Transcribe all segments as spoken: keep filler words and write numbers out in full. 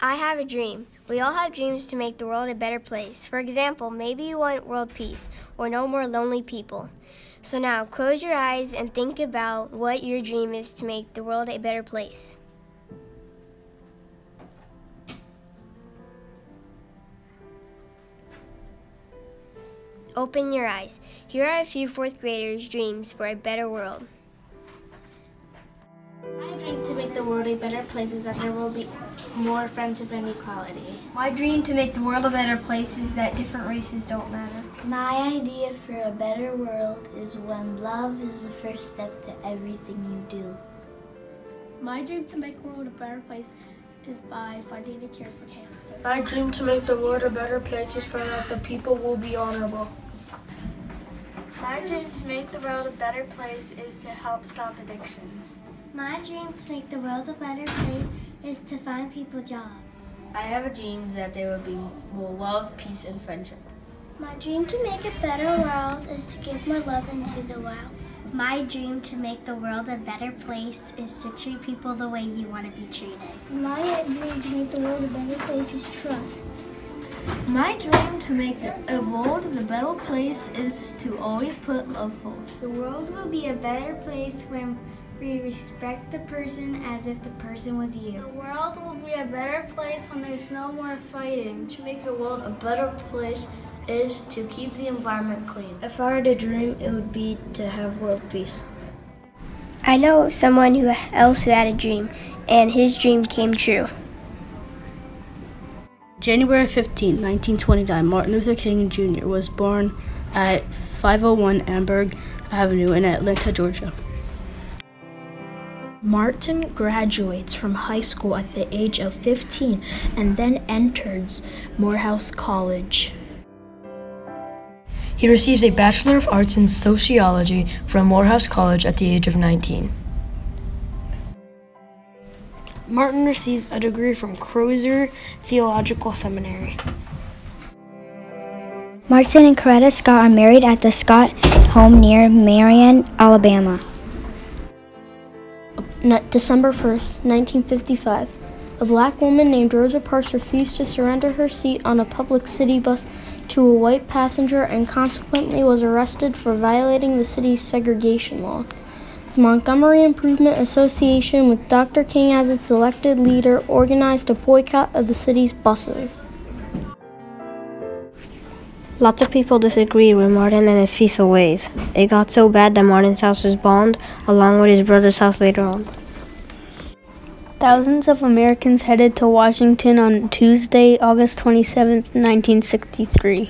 I have a dream. We all have dreams to make the world a better place. For example, maybe you want world peace or no more lonely people. So now close your eyes and think about what your dream is to make the world a better place. Open your eyes. Here are a few fourth graders' dreams for a better world. My dream to make the world a better place is that there will be more friendship and equality. My dream to make the world a better place is that different races don't matter. My idea for a better world is when love is the first step to everything you do. My dream to make the world a better place is by finding a cure for cancer. My dream to make the world a better place is for that the people will be honorable. My dream to make the world a better place is to help stop addictions. My dream to make the world a better place is to find people jobs. I have a dream that there will be more love, peace, and friendship. My dream to make a better world is to give more love into the world. My dream to make the world a better place is to treat people the way you want to be treated. My dream to make the world a better place is trust. My dream to make the a world a better place is to always put love first. The world will be a better place when we respect the person as if the person was you. The world will be a better place when there's no more fighting. To make the world a better place is to keep the environment clean. If I had a dream, it would be to have world peace. I know someone who else who had a dream, and his dream came true. January fifteenth, nineteen twenty-nine, Martin Luther King Junior was born at five oh one Amberg Avenue in Atlanta, Georgia. Martin graduates from high school at the age of fifteen and then enters Morehouse College. He receives a Bachelor of Arts in Sociology from Morehouse College at the age of nineteen. Martin receives a degree from Crozer Theological Seminary. Martin and Coretta Scott are married at the Scott home near Marion, Alabama. December first, nineteen fifty-five. A black woman named Rosa Parks refused to surrender her seat on a public city bus to a white passenger and consequently was arrested for violating the city's segregation law. The Montgomery Improvement Association, with Doctor King as its elected leader, organized a boycott of the city's buses. Lots of people disagreed with Martin and his peaceful ways. It got so bad that Martin's house was bombed, along with his brother's house later on. Thousands of Americans headed to Washington on Tuesday, August twenty-seventh, nineteen sixty-three.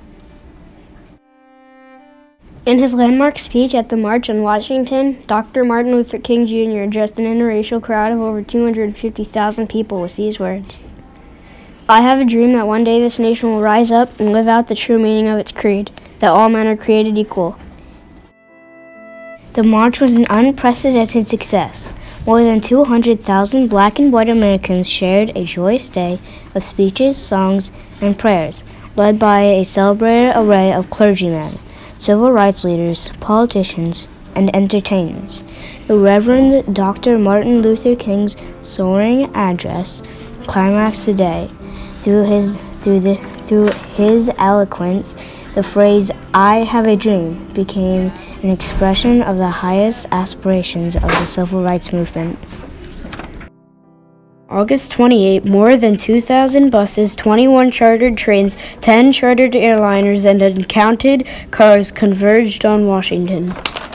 In his landmark speech at the March on Washington, Doctor Martin Luther King Junior addressed an interracial crowd of over two hundred fifty thousand people with these words: "I have a dream that one day this nation will rise up and live out the true meaning of its creed, that all men are created equal." The march was an unprecedented success. More than two hundred thousand black and white Americans shared a joyous day of speeches, songs, and prayers, led by a celebrated array of clergymen, civil rights leaders, politicians, and entertainers. The Reverend Doctor Martin Luther King's soaring address climaxed the day. Through his through the through his eloquence, the phrase "I have a dream" became an expression of the highest aspirations of the civil rights movement. August twenty-eighth, more than two thousand buses, twenty-one chartered trains, ten chartered airliners, and uncounted cars converged on Washington.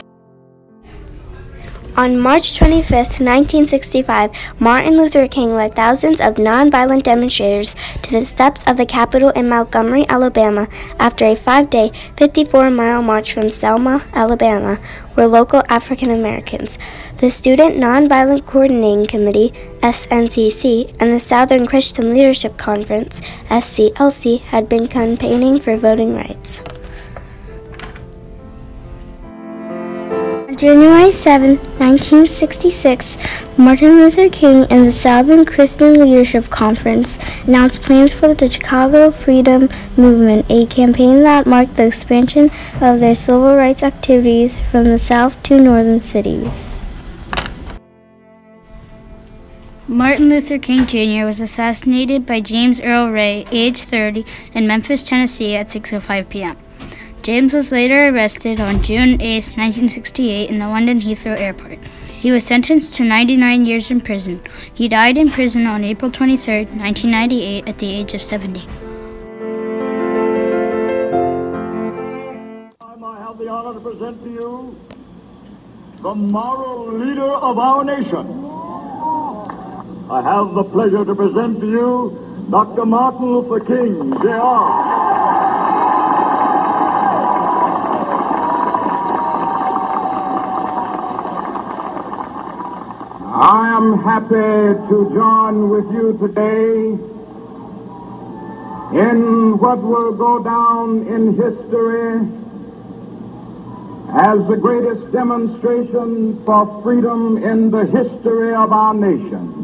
On March twenty-fifth, nineteen sixty-five, Martin Luther King led thousands of nonviolent demonstrators to the steps of the Capitol in Montgomery, Alabama, after a five-day, fifty-four mile march from Selma, Alabama, where local African Americans, the Student Nonviolent Coordinating Committee, S N C C, and the Southern Christian Leadership Conference, S C L C, had been campaigning for voting rights. On January seventh, nineteen sixty-six, Martin Luther King and the Southern Christian Leadership Conference announced plans for the Chicago Freedom Movement, a campaign that marked the expansion of their civil rights activities from the South to northern cities. Martin Luther King Junior was assassinated by James Earl Ray, age thirty, in Memphis, Tennessee at six oh five p.m. James was later arrested on June eighth, nineteen sixty-eight in the London Heathrow Airport. He was sentenced to ninety-nine years in prison. He died in prison on April twenty-third, nineteen ninety-eight at the age of seventy. I have the honor to present to you the moral leader of our nation. I have the pleasure to present to you Doctor Martin Luther King, J R I am happy to join with you today in what will go down in history as the greatest demonstration for freedom in the history of our nation.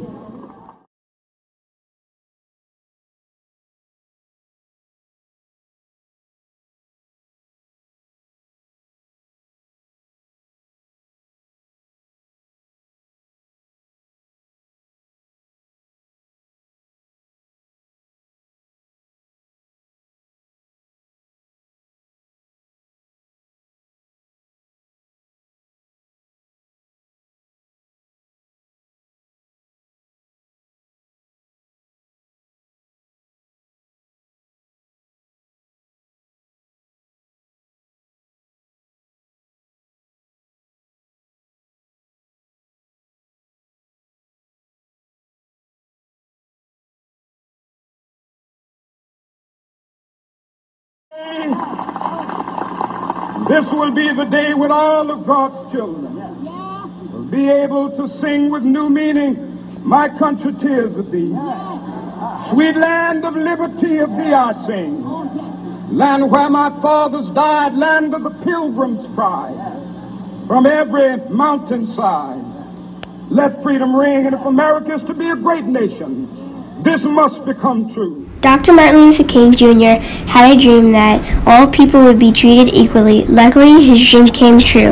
This will be the day when all of God's children will be able to sing with new meaning, my country, tears of thee. Sweet land of liberty, of thee I sing. Land where my fathers died, land of the pilgrim's pride. From every mountainside, let freedom ring, and if America is to be a great nation, this must become true. Doctor Martin Luther King Junior had a dream that all people would be treated equally. Luckily, his dream came true.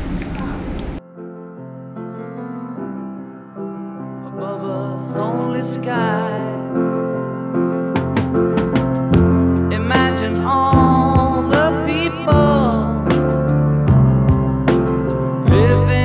Above us only sky. Imagine all the people living